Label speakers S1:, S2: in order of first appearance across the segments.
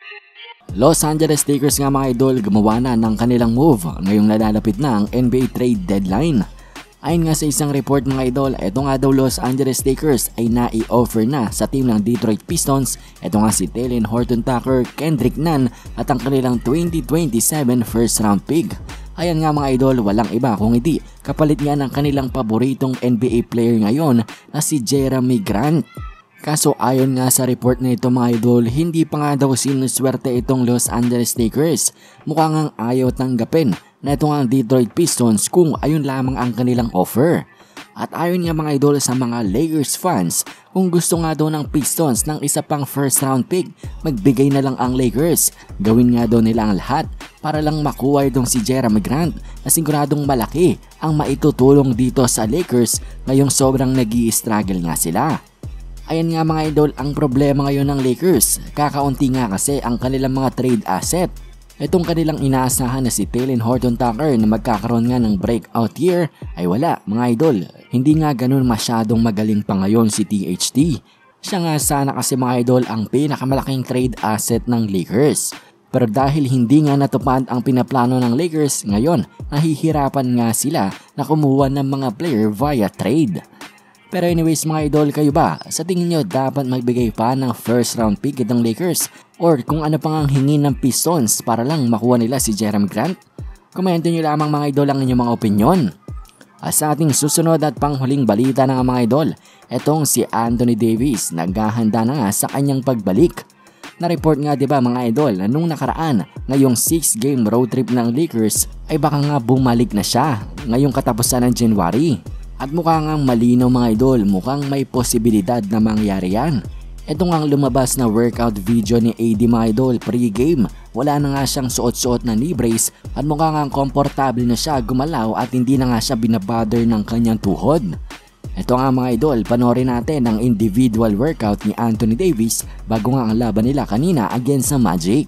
S1: Los Angeles Lakers nga mga idol, gumawa na ng kanilang move ngayong nalalapit na ang NBA trade deadline. Ayon nga sa isang report mga idol, eto nga daw Los Angeles Lakers ay nai-offer na sa team ng Detroit Pistons. Eto nga si Talen Horton-Tucker, Kendrick Nunn at ang kanilang 2027 first round pick. Ayan nga mga idol, walang iba kung hindi kapalit nga ng kanilang paboritong NBA player ngayon na si Jerami Grant. Kaso ayon nga sa report na ito mga idol, hindi pa nga daw sinuswerte itong Los Angeles Lakers. Mukha ngang ayaw tanggapin na ito nga ang Detroit Pistons kung ayun lamang ang kanilang offer. At ayon nga mga idol sa mga Lakers fans, kung gusto nga daw ng Pistons ng isa pang first round pick, magbigay na lang ang Lakers. Gawin nga daw nila ang lahat para lang makuha itong si Jerami Grant na siguradong malaki ang maitutulong dito sa Lakers ngayong sobrang nag-i-struggle nga sila. Ayan nga mga idol, ang problema ngayon ng Lakers, kakaunti nga kasi ang kanilang mga trade asset. Itong kanilang inaasahan na si Talen Horton-Tucker na magkakaroon nga ng breakout year ay wala mga idol. Hindi nga ganun masyadong magaling pa ngayon si THT. Siya nga sana kasi mga idol ang pinakamalaking trade asset ng Lakers. Pero dahil hindi nga natupad ang pinaplano ng Lakers, ngayon nahihirapan nga sila na kumuha ng mga player via trade. Pero anyways mga idol, kayo ba? Sa tingin nyo dapat magbigay pa ng first round pick itong Lakers? Or kung ano pang ang hingin ng Pistons para lang makuha nila si Jerami Grant? Komento nyo lamang mga idol ang inyong mga opinion. At sa ating susunod at panghuling balita ng mga idol, etong si Anthony Davis naghahanda na nga sa kanyang pagbalik. Na-report nga diba mga idol na nung nakaraan, ngayong 6-game road trip ng Lakers ay baka nga bumalik na siya ngayong katapusan ng January. At mukha nga malinaw mga idol, mukhang may posibilidad na mangyari yan. Ito nga ang lumabas na workout video ni AD mga idol pre-game. Wala na nga siyang suot-suot na knee brace at mukha nga komportable na siya gumalaw at hindi na nga siya binabother ng kanyang tuhod. Ito nga mga idol, panoorin natin ang individual workout ni Anthony Davis bago nga ang laban nila kanina against sa Magic.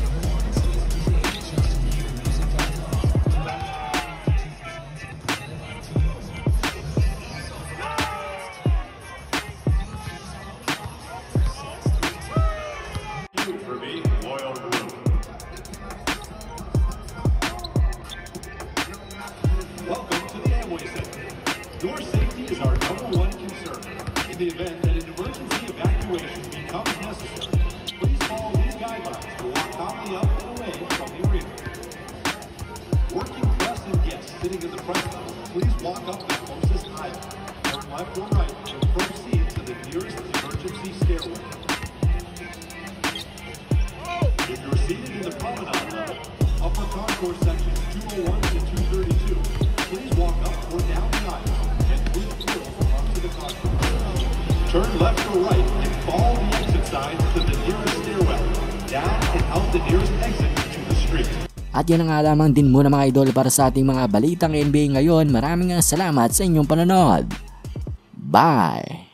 S2: Welcome to the Amway Center. Your safety is our #1 concern. In the event that an emergency evacuation becomes necessary, please follow these guidelines to walk calmly up and away from the arena. Working press and guests sitting in the press level, please walk up the closest aisle. Turn left or right and proceed to the nearest emergency stairway. If you're seated in the promenade level, upper concourse sections 201 to 232, please walk up or down the aisle and move through up to the concourse. Turn left or right and follow the exit signs to the nearest stairwell, down and out the nearest exit to the street.
S1: At yan ang lamang din muna mga idol para sa ating mga balitang NBA ngayon. Maraming salamat sa inyong panonood. Bye!